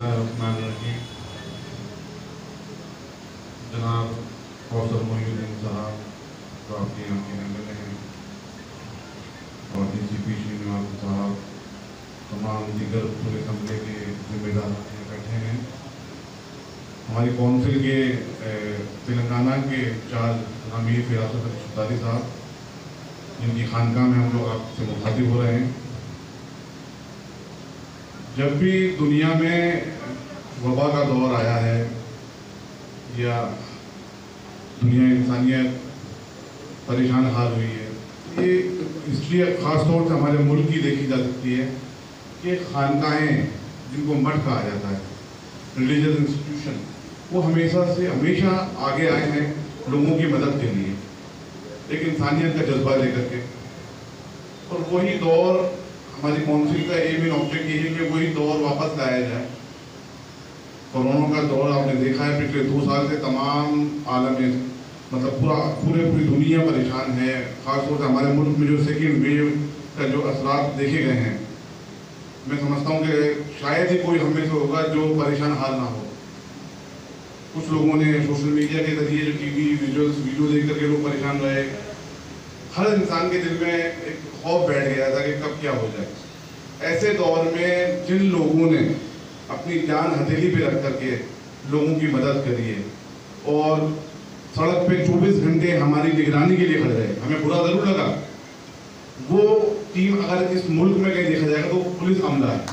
जनाब कौसर मोहिउद्दीन साहब तो आपके यहाँ के एमएलए हैं और डीसीपी श्रीनिवास साहब, तमाम दीगर पुलिस अमले के जिम्मेदार यहाँ बैठे हैं। हमारी कौंसिल के तेलंगाना के चार्ज अमीर फिरासत अली सुतारी साहब, जिनकी खानकाह में हम लोग आपसे मुखातिब हो रहे हैं। जब भी दुनिया में वबा का दौर आया है या दुनिया इंसानियत परेशान हाल हुई है, ये इसलिए ख़ास तौर से हमारे मुल्क की देखी जा सकती है कि खानकाहें, जिनको मठ कहा जाता है, रिलीजियस इंस्टीट्यूशन, वो हमेशा आगे आए हैं लोगों की मदद के लिए, एक इंसानियत का जज्बा लेकर के। और वही दौर हमारी काउंसिल का एम इन ऑब्जेक्ट ये है कि वही दौर वापस लाया जाए। कोरोना का दौर आपने देखा है, पिछले 2 साल से तमाम आलम में, मतलब पूरी दुनिया परेशान है। ख़ासतौर से हमारे मुल्क में जो सेकेंड वेव का जो असरात देखे गए हैं, मैं समझता हूँ कि शायद ही कोई हम में से होगा जो परेशान हाल ना हो। कुछ लोगों ने सोशल मीडिया के जरिए जो टीवी वीडियो देख करके लोग परेशान रहे। हर इंसान के दिल में एक खौफ बैठ गया था कि कब क्या हो जाए। ऐसे दौर में जिन लोगों ने अपनी जान हथेली पे रख करके लोगों की मदद करी है और सड़क पे 24 घंटे हमारी निगरानी के लिए खड़े रहे, हमें बुरा जरूर लगा। वो टीम अगर इस मुल्क में कहीं देखा जाएगा तो पुलिस अमला है।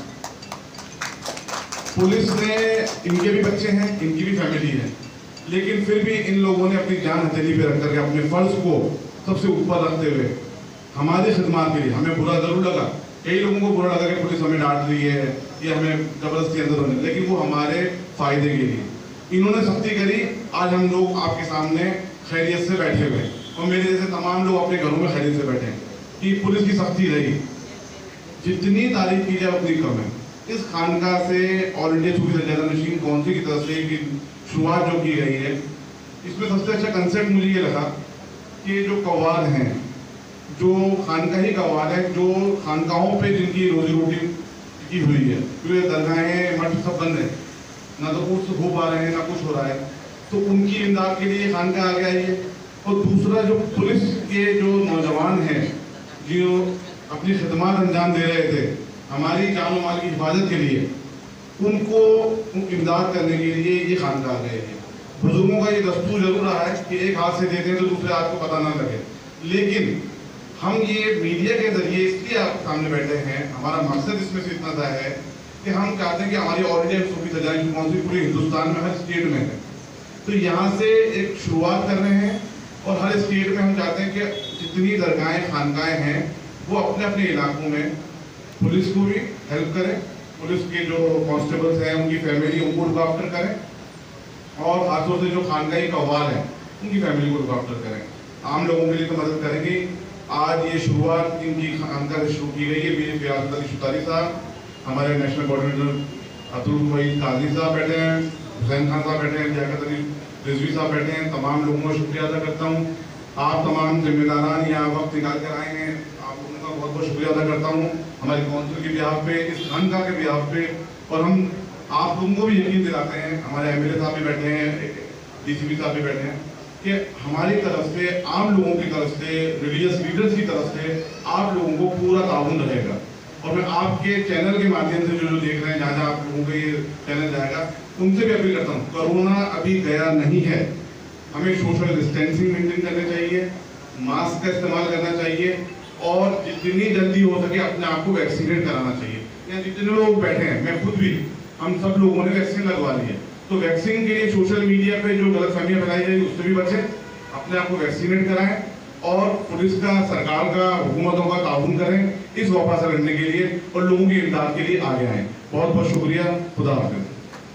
पुलिस ने, इनके भी बच्चे हैं, इनकी भी फैमिली है, लेकिन फिर भी इन लोगों ने अपनी जान हथेली पे रख करके अपने फर्ज को सबसे ऊपर रखते हुए हमारी खिदमत के लिए, हमें बुरा जरूर लगा। कई लोगों को बुरा लगा कि पुलिस हमें डांट रही है या हमें जबरदस्ती अंदर होने, लेकिन वो हमारे फायदे के लिए इन्होंने सख्ती करी। आज हम लोग आपके सामने खैरियत से बैठे हुए, और मेरे जैसे तमाम लोग अपने घरों में खैरियत से बैठे हैं कि पुलिस की सख्ती रही। जितनी तारीफ की जाए उतनी कम है। इस खानकाह से All India Sufi Sajjadanashin Council की तरफ से शुरुआत जो की गई है, इसमें सबसे अच्छा कंसेप्ट मुझे ये लगा कि जो कव्वाल हैं, जो खानकाही कव्वाल है, जो खानकाहों पे जिनकी रोजी रोटी की हुई है, क्योंकि दरगाहें मठ सब बंद है, ना तो कुछ हो पा रहे हैं ना कुछ हो रहा है, तो उनकी इमदाद के लिए खानकाह आगे आई है। और दूसरा, जो पुलिस के जो नौजवान हैं जो अपनी खिदमत अंजाम दे रहे थे हमारी जान माल की हिफाजत के लिए, उनको इमदाद करने के लिए ये खानकाह गए हैं। बुजुर्गों का ये दस्तूर जरूर रहा है कि एक हाथ से देते हैं तो दूसरे हाथ को पता ना लगे, लेकिन हम ये मीडिया के जरिए इसलिए आपके सामने बैठे हैं, हमारा मकसद इसमें से इतना सा है कि हम चाहते हैं कि हमारी All India Sufi Sajjadanashin Council पूरे हिंदुस्तान में हर स्टेट में है, तो यहाँ से एक शुरुआत कर रहे हैं। और हर स्टेट में हम चाहते हैं कि जितनी दरगाहें खानकाहें हैं वो अपने अपने इलाकों में पुलिस को भी हेल्प करें, पुलिस के जो कांस्टेबल्स हैं उनकी फैमिली, उनको लुक आफ्टर करें, और खासतौर से जो खानकाही कव्वाल हैं उनकी फैमिली को लुक आफ्टर करें। आम लोगों के लिए तो मदद करेंगे। आज ये शुरुआत इनकी खानकाह से शुरू की गई है। मीर फिरासत अली सुतारी साहब, हमारे नेशनल कोऑर्डिनेटर अब्दुल वहीद काजी साहब बैठे हैं, हुसैन खान साहब बैठे हैं, लियाकत अली रिजवी साहब बैठे हैं। तमाम लोगों का शुक्रिया अदा करता हूँ। आप तमाम जिम्मेदारान यहाँ वक्त निकाल कर आए हैं, आप लोगों का बहुत बहुत शुक्रिया अदा करता हूँ हमारी काउंसिल के बिहाफ पे, इस खानकाह के बिहाफ पे। और हम आप लोगों को भी यकीन दिलाते हैं, हमारे एमएलए साहब भी बैठे हैं, डीसीपी साहब भी बैठे हैं, कि हमारी तरफ से, आम लोगों की तरफ से, रिलीजियस लीडर्स की तरफ से आप लोगों को पूरा ताउन रहेगा। और मैं आपके चैनल के माध्यम से जो देख रहे हैं, जहाँ जहाँ आप लोगों का ये चैनल जाएगा, उनसे भी अपील करता हूँ, कोरोना अभी गया नहीं है, हमें सोशल डिस्टेंसिंग मेंटेन करना चाहिए, मास्क का इस्तेमाल करना चाहिए, और जितनी जल्दी हो सके अपने आप को वैक्सीनेट कराना चाहिए। यहाँ जितने लोग बैठे हैं, मैं खुद भी, हम सब लोगों ने वैक्सीन लगवा ली है, तो वैक्सीन के लिए सोशल मीडिया पे जो गलतफहमियां फैलाई जाएगी उससे भी बचें, अपने आप को वैक्सीनेट कराएं, और पुलिस का, सरकार का, हुकूमतों का ताउन करें इस वबा से लड़ने के लिए, और लोगों की इमदाद के लिए आगे आएँ। बहुत बहुत शुक्रिया। खुदा हाफिज़।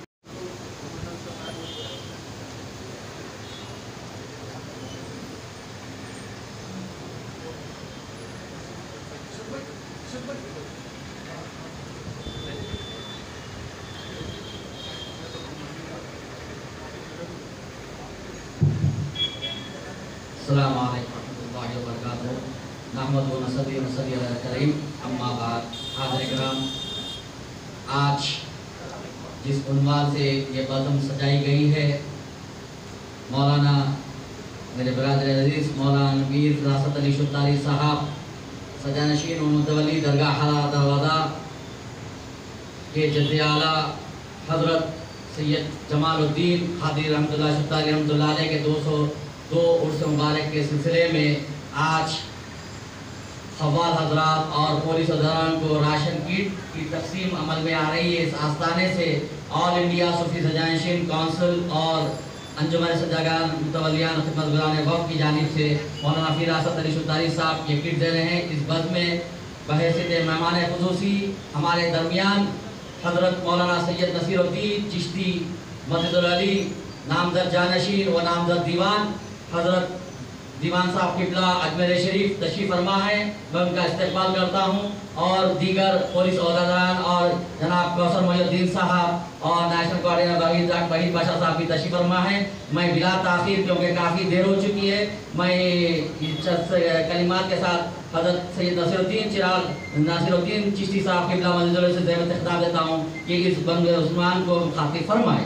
अस्सलामु अलैकुम वरहमतुल्लाहि वबरकातुहू। नहमदुहु व नसल्ली अलल करीम, अम्मा बाद। हाज़िर किराम, आज जिस उन्वान से ये बज़म सजाई गई है, मौलाना मेरे बरादर अजीज़ मौलाना मीर रासत अली शुतारी साहब सजानशीन व मुतवली दरगाह दरवाज़ा के जद्द आला हज़रत सैयद जमालुद्दीन खादी रहमतुल्लाह शुतारी रहमतुल्लाह अलैह के 202 उर्स मुबारक के सिलसिले में आज खवाल हजरात और पुलिस अदरान को राशन किट की तकसीम अमल में आ रही है। इस आस्ताने से All India Sufi Sajanashin Council और अंजुमन सजागान मुतवलियान खिदमतगारान वक़्फ़ की जानिब से मौलाना फ़ीर रासत अली शुतारी साहब ये किट दे रहे हैं। इस बज़ में बहैसियत मेहमान ख़ुसूसी हमारे दरमियान हज़रत मौलाना सैयद नसीरुद्दीन चिश्ती मस्जिदुल अली नामज़द जानशीन व नामज़द दीवान हज़रत दीवान साहब किबला अजमेर शरीफ तशरीफ़ फरमा है। मैं उनका इस्तकबाल करता हूँ और दीगर पुलिस अहदेदारान और जनाब कौसर मोहिउद्दीन साहब और नेशनल कोऑर्डिनेटर वहीद बादशाह साहब भी तशरीफ़ फरमा है। मैं बिला ताख़ीर क्योंकि काफ़ी देर हो चुकी है, मैं कलिमात के साथ हज़रत सैयद नसीरुद्दीन चिश्ती साहब किबला मस्जिद से ज़हमत खिताब देता हूँ कि इस बंद उस्मान को खातिर फरमाएँ।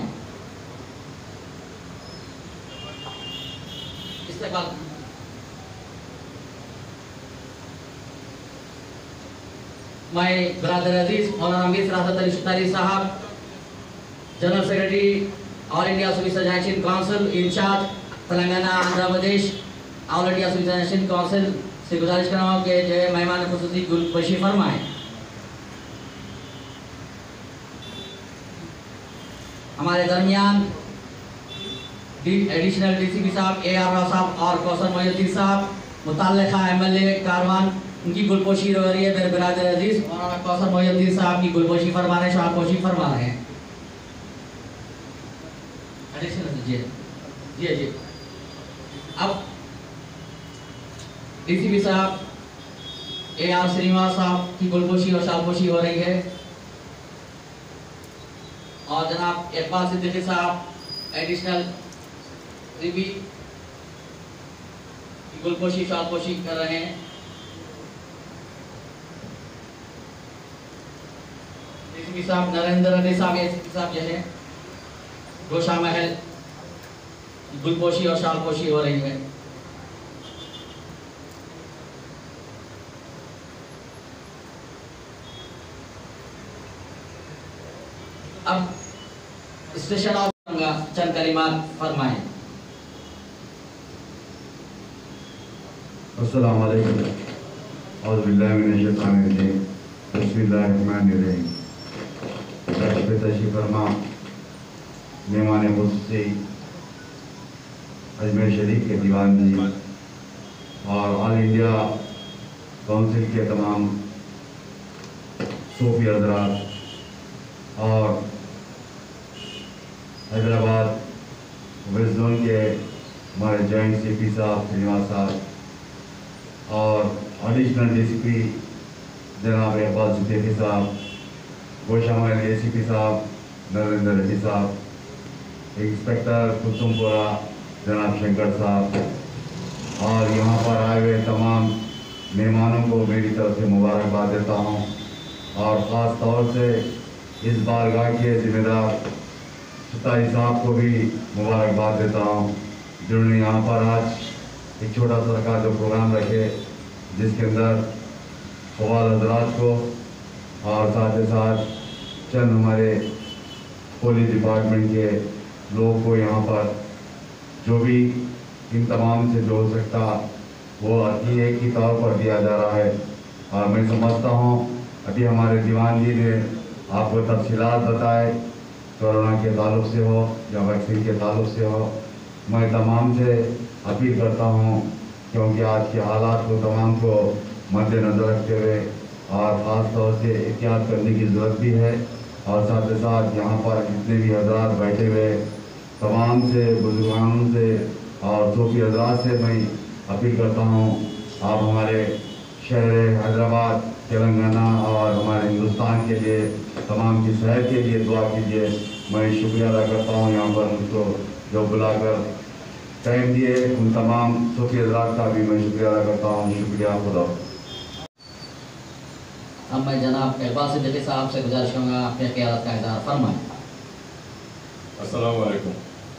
इस्तकबाल मैं बरादर अजीज़ मौलाना मीर रासत अली शुतारी साहब general secretary All India Sufi Sajanashin Council incharge Telangana Andhra Pradesh All India Sufi Sajanashin Council से गुजारिश कर रहा हूँ कि जो है मेहमान ख़ुसूसी गुलबशी फरमाएँ। हमारे दरमियान एडिशनल डीसीपी साहब AR राव साहब और कौसर मोहिउद्दीन साहब मुतल्लिक़ा MLA कारवान उनकी गुलपोशी हो रही है। मेरे बिरादर अजीज़ मौलाना कौसर मोहिउद्दीन साहब की गुलपोशी फरमा रहे हैं, शाहपोशी फरमा रहे हैं। जी अब डीसीपी साहब AR श्रीनिवास साहब की गुलपोशी और शाहपोशी हो रही है और जनाब इकबाल सिद्दीकी साहब एडिशनल रिवी की गुलपोशी शाहपोशी कर रहे हैं। डीसीपी साहब नरेंद्र अली साहब जो है गोशा महल गुलपोशी और शालपोशी हो रही है। अब स्टेशन ऑफ चंद कलिमात फरमाएं। अस्सलाम वालेकुम औज़ु बिल्लाहि मिनश शैतानिर रजीम बिस्मिल्लाहिर्रहमानिर रहीम। तशरीफ़ फरमा मेहमान ख़ुसूसी अजमेर शरीफ के दीवान जी और ऑल इंडिया काउंसिल के तमाम सूफी हज़रात और हैदराबाद वेस्ट जोन के हमारे जॉइंट CP साहब श्रीनिवास साहब और एडिशनल DCP जनाब इकबाल सिद्दीकी साहब, गोशा महल ACP साहब नरेंद्र रेड्डी साहब, इंस्पेक्टर कुसुमपुरा जनाब शंकर साहब और यहाँ पर आए हुए तमाम मेहमानों को मेरी तरफ से मुबारकबाद देता हूँ और ख़ास तौर से इस बारगाह के ज़िम्मेदार शुतारी साहब को भी मुबारकबाद देता हूँ जिन्होंने यहाँ पर आज एक छोटा सा जो प्रोग्राम रखे जिसके अंदर ख्वाल हज़रात को और साथ ही साथ चंद हमारे पुलिस डिपार्टमेंट के लोगों को यहाँ पर जो भी इन तमाम से जो हो सकता वो अतीये की तौर पर दिया जा रहा है। और मैं समझता हूँ अभी हमारे दीवान जी ने आपको तफसीलात बताए कोरोना के ताल्लुक से हो या वैक्सीन के ताल्लुक से हो। मैं तमाम से अपील करता हूँ क्योंकि आज के हालात को तमाम को मद्देनज़र रखते हुए और ख़ास तौर से एहतियात करने की ज़रूरत भी है। और साथ ही साथ यहाँ पर जितने भी हज़रात बैठे हुए तमाम से बुजुर्गानों से और सूफी हज़रात से मैं अपील करता हूँ आप हमारे शहर हैदराबाद तेलंगाना और हमारे हिंदुस्तान के लिए तमाम की सेहत के लिए दुआ कीजिए। मैं शुक्रिया अदा करता हूँ यहाँ पर मुझको जो बुलाकर टाइम दिए उन तमाम सूफी हज़रात का भी मैं शुक्रिया अदा करता हूँ। शुक्रिया खुदा। अब मैं जनाब इकबाल सिद्दीकी साहब से गुजारिश करूँगा अपने क़यादत का इज़हार फरमाएं। अस्सलाम वालेकुम।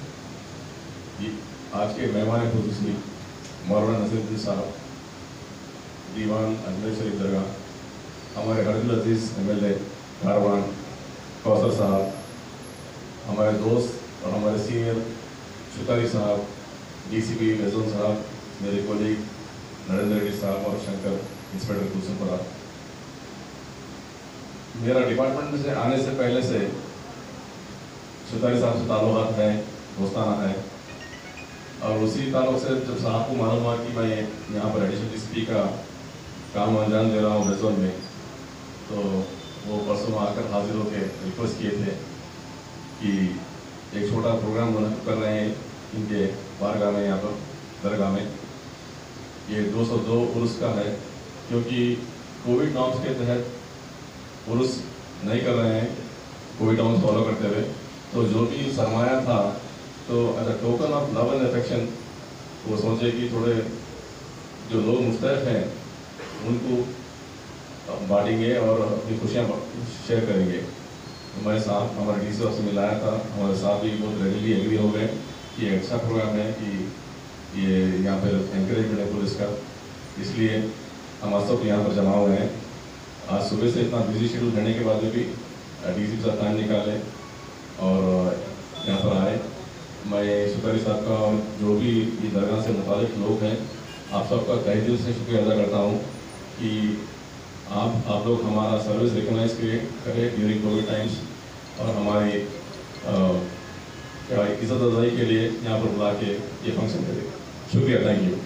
आज के मेहमान खुसूसी मौलाना नसीरुद्दीन साहब, दीवान अजमेर शरीफ दरगाह, हमारे हरदुल अजीज़ MLA कारवान कौसर साहब, हमारे दोस्त और हमारे सीनियर शुतारी साहब, DCP रेजोन साहब, मेरे कोलीग नरेंद्र रेड्डी साहब और शंकर इंस्पेक्टर कुलसुमपुरा। मेरा डिपार्टमेंट से आने से पहले से शुतारी साहब से ताल्लुकात है, दोस्ताना है, और उसी ताल्लुक से जब साहब को मालूम हुआ कि मैं यहाँ पर एडिशनल DCP का काम अंजाम दे रहा हूँ रेजोन में, तो वो परसों आकर हाजिर होकर रिक्वेस्ट किए थे कि एक छोटा प्रोग्राम कर रहे हैं इनके बारगाह में, यहाँ पर दरगाह में। ये 202 उर्स का है, क्योंकि कोविड नॉर्म्स के तहत उर्स नहीं कर रहे हैं, कोविड नॉर्म्स फॉलो करते हुए। तो जो भी सरमाया था, तो as a token of love and affection वो सोचे कि थोड़े जो लोग मुस्तैफ हैं उनको बांटेंगे और अपनी खुशियाँ शेयर करेंगे। हमारे साथ हमारे DC से मिलाया था, हमारे साथ भी बहुत रेडीली एग्री हो गए कि अच्छा प्रोग्राम है, कि ये यहाँ पर एनकरेजमेंट है पुलिस का, इसलिए हम आज सब यहाँ पर जमा हुए हैं। आज सुबह से इतना बिजी शेड्यूल रहने के बाद भी DCP साहब टाइम निकाले और यहाँ पर आए। मैं शुतारी साहब का और जो भी ये दरगाह से मुतालिक लोग हैं, आप सबका तहे दिल से शुक्रिया अदा करता हूँ कि आप लोग हमारा सर्विस रिकगनाइज करें ड्यूरिंग कोविड टाइम्स, और हमारी इज़्ज़त अफजाई के लिए यहाँ पर बुला के ये फंक्शन करें। शुक्रिया, थैंक यू।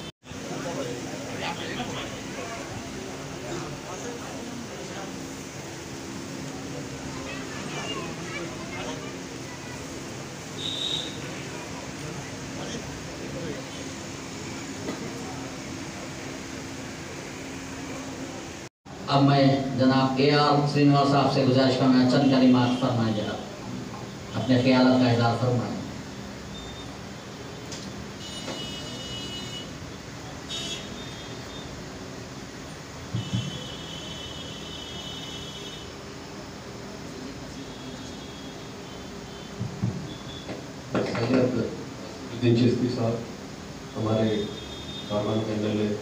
अब मैं जनाब AR श्रीनिवास साहब से गुजारिश करूँगा चंद कलिमात फरमाएं, जनाब अपने ख्यालात का इज़हार फरमाएं। दिन चिश्ती साहब, हमारे कारवान के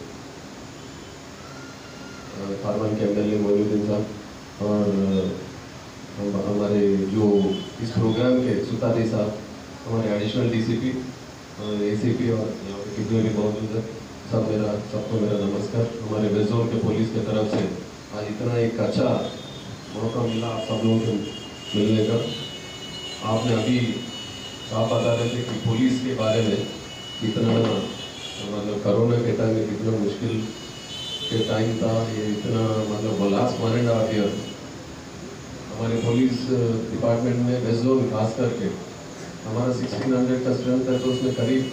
MLA मोइनुद्दीन साहब, और हमारे जो इस प्रोग्राम के सुतारी साहब, हमारे एडिशनल DCP और ACP और यहाँ पे कितने भी मौजूद है, सबको मेरा नमस्कार। हमारे वेस्ट जोन के पुलिस की तरफ से आज इतना एक अच्छा मौका मिला आप सब लोगों से मिलने का। आपने अभी आप बता रहे थे कि पुलिस के बारे में कितना मतलब कोरोना के टाइम में कितना मुश्किल के टाइम था, ये इतना मतलब लास्ट 1.5 ईयर हमारे पुलिस डिपार्टमेंट में वेस्ट जोन खास करके हमारा 1600 का स्ट्रेंथ है, तो उसमें करीब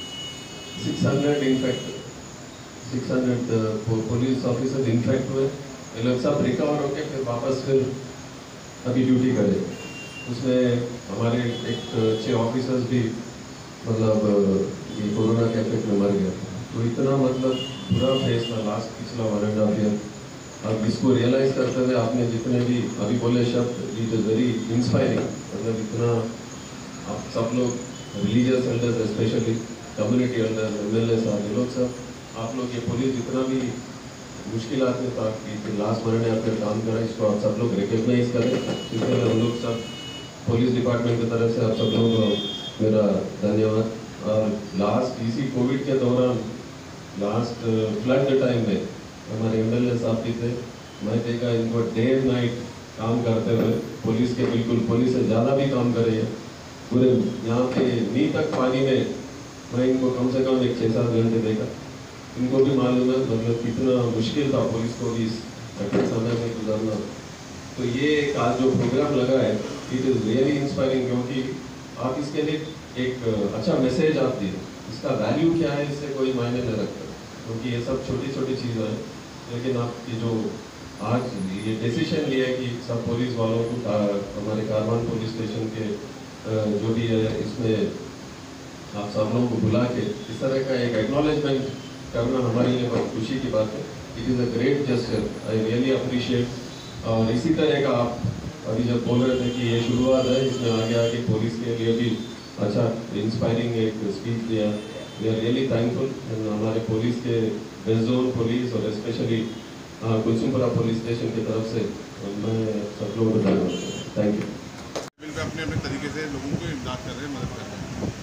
600 पुलिस ऑफिसर इन्फेक्ट हुए। ये लोग सब रिकवर होके फिर वापस फिर अभी ड्यूटी करें। उसमें हमारे एक 6 ऑफिसर्स भी मतलब ये कोरोना के इफेक्ट में मर गया। तो इतना मतलब बुरा फेस था लास्ट पिछला 1.5 ईयर। अब इसको रियलाइज़ करते हुए आपने जितने भी अभी बोले शब्द, इट इज़ वेरी इंस्पायरिंग। मतलब इतना आप सब लोग religious elders, specially community elders, MLA साहब, ये लोग सब, आप लोग ये पुलिस जितना भी मुश्किलात में था कि लास्ट 1.5 ईयर काम करा, इसको आप सब लोग रिकग्नाइज करें। इसलिए हम लोग सब पुलिस डिपार्टमेंट की तरफ से आप सब लोगों को मेरा धन्यवाद। और लास्ट इसी कोविड के दौरान लास्ट फ्लड के टाइम में हमारे MLA साहब भी थे, मैं देखा इनको डे नाइट काम करते हुए, पुलिस के बिल्कुल पुलिस से ज़्यादा भी काम कर रही है। पूरे यहाँ पे नी तक पानी में मैं इनको कम से कम 6-7 घंटे देखा। इनको भी मालूम है मतलब कितना मुश्किल था पुलिस को भी इस कठिन समय में गुजरना। तो ये आज जो प्रोग्राम लगा है, इट इज़ रियली इंस्पायरिंग, क्योंकि आप इसके लिए एक अच्छा मैसेज आप दिए। इसका वैल्यू क्या है इससे कोई मायने नहीं रखता, क्योंकि ये सब छोटी छोटी चीज़ें हैं। लेकिन आपकी जो आज ये डिसीजन लिया है कि सब पुलिस वालों को हमारे कारवान पुलिस स्टेशन के जो भी है इसमें आप सब लोगों को बुला के इस तरह का एक एक्नॉलेजमेंट करना हमारे लिए बहुत खुशी की बात है। It is a great gesture, I really appreciate. और इसी तरह का आप अभी जब बोल रहे थे कि ये शुरुआत है, इसमें आगे आगे पुलिस के लिए भी अच्छा इंस्पायरिंग एक स्पीच दिया। वी आर रियली थैंकफुल हमारे पुलिस के वेस्ट जोन पुलिस और स्पेशली कुलसुमपुरा पुलिस स्टेशन की तरफ से मैं सब लोगों को धन्यवाद देता हूं। Thank you. पे अपने अपने तरीके से लोगों को इमदाद कर रहे हैं, मदद कर रहे हैं।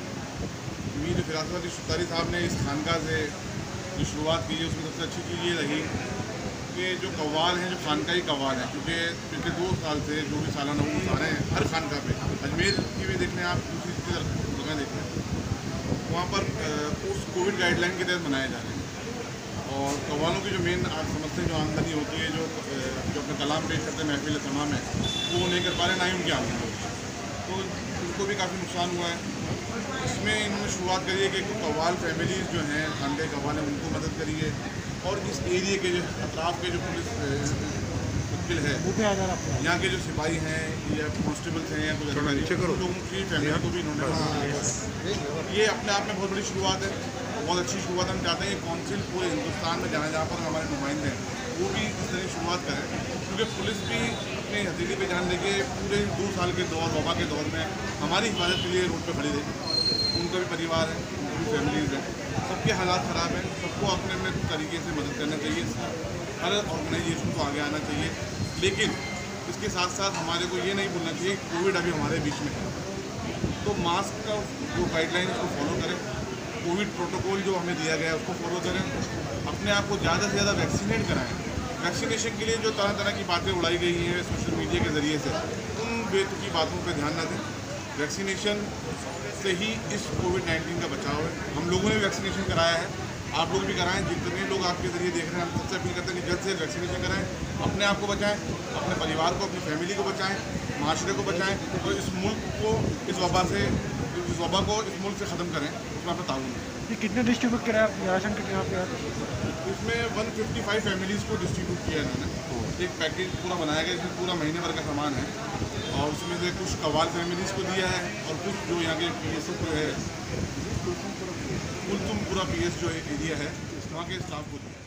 मीर फिरासत अली शुतारी साहब ने इस खानका से जो शुरुआत की है उसमें सबसे अच्छी चीज़ ये रही कि जो कव्वाल हैं, जो खानका ही कव्वाल हैं, क्योंकि पिछले 2 साल से जो भी सालाना वो आ रहे हैं हर खानका पे, अजमेर की भी देख लें आप, दूसरी जगह देख लें, वहाँ पर उस कोविड गाइडलाइन के तहत मनाए जा रहे हैं। और कव्वालों की जो मेन आप समझते हैं जो आमदनी होती है, जो अपने कलाम पेश करते हैं महफिल तमाम है, वो नहीं कर पा रहे, ना ही उनकी आमदनी होती है, तो उनको भी काफ़ी नुकसान हुआ है। इसमें इन्होंने शुरुआत करी है कि कव्वाल फैमिलीज़ जो हैं, खानका कव्वाल हैं, उनको मदद करिए और इस एरिए के जो अतराफ़ के जो पुलिस मुश्किल है, यहाँ के जो सिपाही हैं या कॉन्स्टेबल्स हैं या कुछ लोगों की फैमिली को भी इन्होंने, ये अपने आप में बहुत बड़ी शुरुआत है, बहुत अच्छी शुरुआत। हम चाहते हैं कि काउंसिल पूरे हिंदुस्तान में जहाँ पर हमारे नुमाइंदे हैं वो भी इस तरह की शुरुआत करें, क्योंकि पुलिस भी अपनी हथेली पे जान लेके पूरे 2 साल के दौर, वबा के दौर में हमारी हिफाजत के लिए रोड पे खड़ी रही। उनका भी परिवार है, उनकी भी फैमिलीज़ हैं, सबके हालात ख़राब हैं, सबको अपने अपने तरीके से मदद करना चाहिए, हर ऑर्गेनाइजेशन को आगे आना चाहिए। लेकिन इसके साथ साथ हमारे को ये नहीं भूलना चाहिए कोविड अभी हमारे बीच में है, तो मास्क का जो गाइडलाइन उसको फॉलो करें, कोविड प्रोटोकॉल जो हमें दिया गया है उसको फॉलो करें, अपने आप को ज़्यादा से ज़्यादा वैक्सीनेट कराएं। वैक्सीनेशन के लिए जो तरह तरह की बातें उड़ाई गई हैं सोशल मीडिया के ज़रिए से, उन बेतुकी बातों पर ध्यान न दें। वैक्सीनेशन से ही इस कोविड-19 का बचाव है। हम लोगों ने वैक्सीनेशन कराया है, आप लोग भी कराएं, जितने लोग आपके ज़रिए देख रहे हैं, हम सबसे अपील करते हैं कि जल्द से वैक्सीनेशन कराएं, अपने आप को बचाएं, अपने परिवार को, अपनी फैमिली को बचाएं, माशरे को बचाएं और इस मुल्क को इस वबा को इस मुल्क से ख़त्म करें, उसमें अपना ताउन करें। ये कितने डिस्ट्रीब्यूट कराया राशन कितने यहाँ पे? इसमें 155 फैमिलीज़ को डिस्ट्रीब्यूट किया इन्होंने, एक पैकेज पूरा बनाया गया जिसमें पूरा महीने भर का सामान है, और उसमें से कुछ कव्वाल फैमिलीज़ को दिया है और कुछ जो यहाँ के PSF जो है कुलसुमपुरा PS जो एरिया है वहाँ के स्टाफ को दिया है।